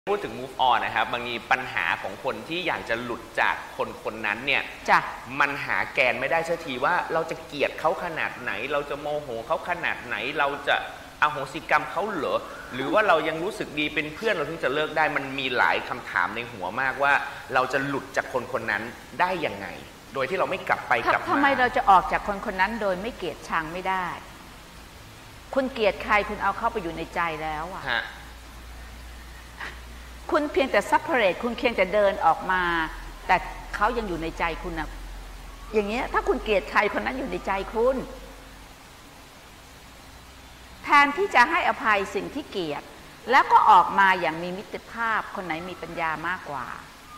พูดถึง move on นะครับบางทีปัญหาของคนที่อยากจะหลุดจากคนคนนั้นเนี่ยมันหาแกนไม่ได้สักทีว่าเราจะเกลียดเขาขนาดไหนเราจะโมโหเขาขนาดไหนเราจะอโหสิกรรมเขาเหรอหรือว่าเรายังรู้สึกดีเป็นเพื่อนเราถึงจะเลิกได้มันมีหลายคำถามในหัวมากว่าเราจะหลุดจากคนคนนั้นได้ยังไงโดยที่เราไม่กลับไปกลับมาทำไมเราจะออกจากคนคนนั้นโดยไม่เกลียดชังไม่ได้คุณเกลียดใครคุณเอาเข้าไปอยู่ในใจแล้วอะคุณเพียงแต่ซัพพอร์ตคุณเพียงแต่เดินออกมาแต่เขายังอยู่ในใจคุณนะอย่างเงี้ยถ้าคุณเกลียดใครคนนั้นอยู่ในใจคุณแทนที่จะให้อภัยสิ่งที่เกลียดแล้วก็ออกมาอย่างมีมิตรภาพคนไหนมีปัญญามากกว่า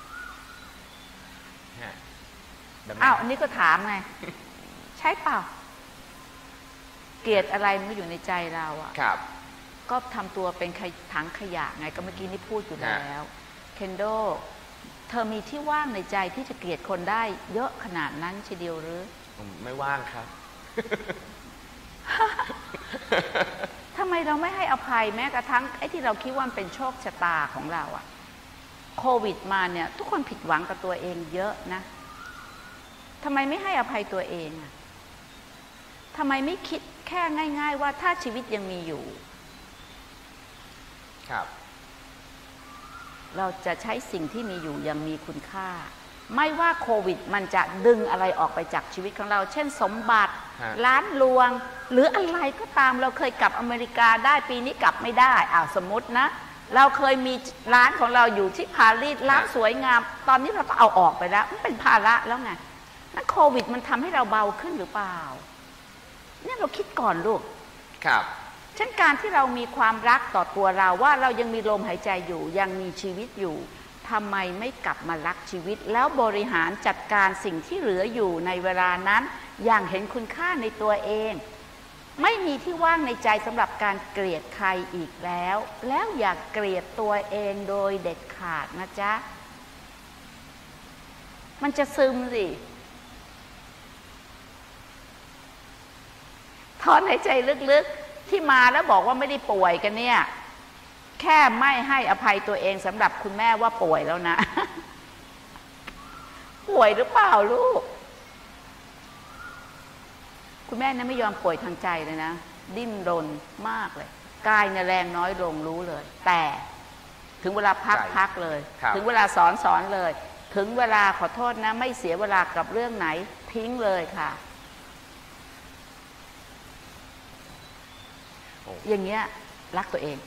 อ้าวอันนี้ก็ถามไงใช่เปล่าเกลียดอะไรมันก็อยู่ในใจเราอะก็ทำตัวเป็นถังขยะไงก็เมื่อกี้นี่พูดอยู่แล้วเคนโดเธอมีที่ว่างในใจที่จะเกลียดคนได้เยอะขนาดนั้นทีเดียวหรือไม่ว่างครับทำไมเราไม่ให้อภัยแม้กระทั่งไอ้ที่เราคิดว่าเป็นโชคชะตาของเราอะโควิดมาเนี่ยทุกคนผิดหวังกับตัวเองเยอะนะทำไมไม่ให้อภัยตัวเองอะทำไมไม่คิดแค่ง่ายๆว่าถ้าชีวิตยังมีอยู่เราจะใช้สิ่งที่มีอยู่ยังมีคุณค่าไม่ว่าโควิดมันจะดึงอะไรออกไปจากชีวิตของเราเช่นสมบัติร้านรวงหรืออะไรก็ตามเราเคยกลับอเมริกาได้ปีนี้กลับไม่ได้สมมตินะเราเคยมีร้านของเราอยู่ที่ปารีสร้านสวยงามตอนนี้เราก็เอาออกไปแล้วมันเป็นภาระแล้วไงนั่นโควิดมันทำให้เราเบาขึ้นหรือเปล่าเนี่ยเราคิดก่อนลูกเช่นการที่เรามีความรักต่อตัวเราว่าเรายังมีลมหายใจอยู่ยังมีชีวิตอยู่ทำไมไม่กลับมารักชีวิตแล้วบริหารจัดการสิ่งที่เหลืออยู่ในเวลานั้นอย่างเห็นคุณค่าในตัวเองไม่มีที่ว่างในใจสำหรับการเกลียดใครอีกแล้วอย่าเกลียดตัวเองโดยเด็ดขาดนะจ๊ะมันจะซึมสิถอนหายใจลึกๆที่มาแล้วบอกว่าไม่ได้ป่วยกันเนี่ยแค่ไม่ให้อภัยตัวเองสำหรับคุณแม่ว่าป่วยแล้วนะ ป่วยหรือเปล่าลูกคุณแม่เนี่ยไม่ยอมป่วยทางใจเลยนะดิ้นรนมากเลยกายเนี่ยแรงน้อยลงรู้เลยแต่ถึงเวลาพักเลยถึงเวลาสอนเลยถึงเวลาขอโทษนะไม่เสียเวลากับเรื่องไหนทิ้งเลยค่ะอย่างเงี้ยรักตัวเอง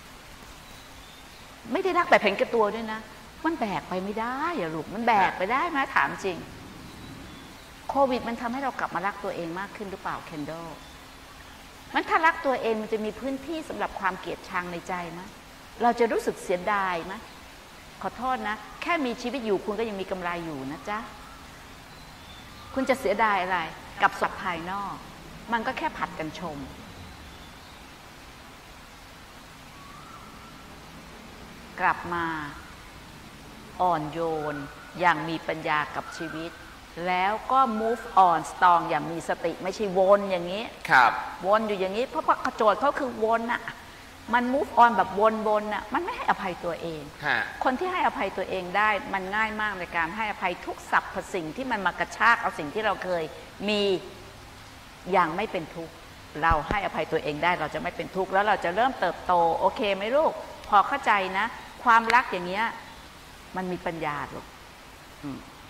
ไม่ได้รักแบบเห็นแก่ตัวด้วยนะมันแบกไปไม่ได้อะลูกมันแบกไปได้ไหมถามจริงโควิดมันทำให้เรากลับมารักตัวเองมากขึ้นหรือเปล่าเคนโดมันถ้ารักตัวเองมันจะมีพื้นที่สำหรับความเกลียดชังในใจไหมเราจะรู้สึกเสียดายไหมขอโทษนะแค่มีชีวิตอยู่คุณก็ยังมีกำไรอยู่นะจ๊ะคุณจะเสียดายอะไรกับสัตว์ภายนอกมันก็แค่ผัดกันชมกลับมาอ่อนโยนอย่างมีปัญญากับชีวิตแล้วก็ move on strong อย่างมีสติไม่ใช่วนอย่างนี้วนอยู่อย่างนี้เพราะโจทย์เขาคือวนน่ะมัน move on แบบวนน่ะมันไม่ให้อภัยตัวเองคนที่ให้อภัยตัวเองได้มันง่ายมากในการให้อภัยทุกสรรพสิ่งที่มันมากระชากเอาสิ่งที่เราเคยมีอย่างไม่เป็นทุกข์เราให้อภัยตัวเองได้เราจะไม่เป็นทุกข์แล้วเราจะเริ่มเติบโตโอเคไหมลูกพอเข้าใจนะความรักอย่างเงี้ยมันมีปัญญาลูก